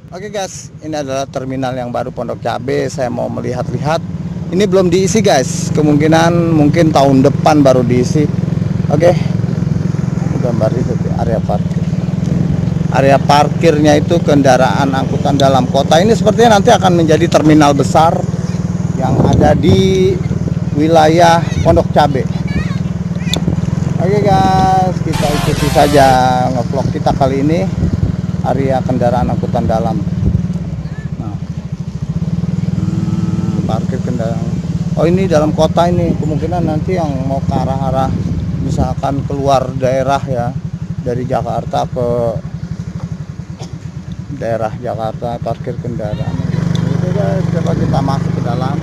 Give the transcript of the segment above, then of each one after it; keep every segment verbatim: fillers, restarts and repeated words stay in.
Oke guys, ini adalah terminal yang baru Pondok Cabe. Saya mau melihat-lihat. Ini belum diisi guys. Kemungkinan mungkin tahun depan baru diisi. Oke. Gambar itu area parkir. Area parkirnya itu kendaraan angkutan dalam kota. Ini sepertinya nanti akan menjadi terminal besar yang ada di wilayah Pondok Cabe. Oke guys, kita ikuti saja ngevlog kita kali ini. Area kendaraan angkutan dalam. Nah, hmm, parkir kendaraan. Oh ini dalam kota ini. Kemungkinan nanti yang mau ke arah-arah misalkan keluar daerah ya, dari Jakarta ke daerah Jakarta parkir kendaraan. Oke guys, coba kita masuk ke dalam.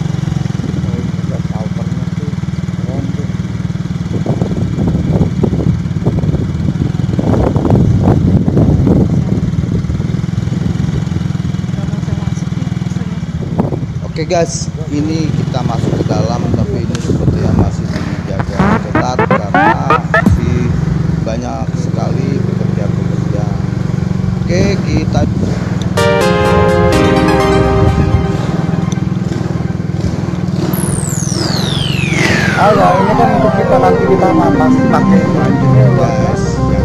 Oke guys, ini kita masuk ke dalam, tapi ini sepertinya masih dijaga ketat karena masih banyak sekali pekerja-pekerja. Oke, kita Halo, ini kan untuk kita nanti di mana pasti pakai lanjutnya guys.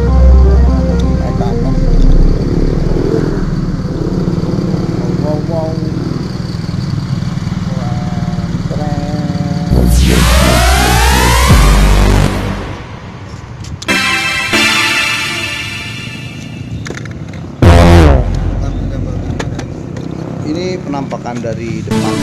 Wow, wow. Ini penampakan dari depan.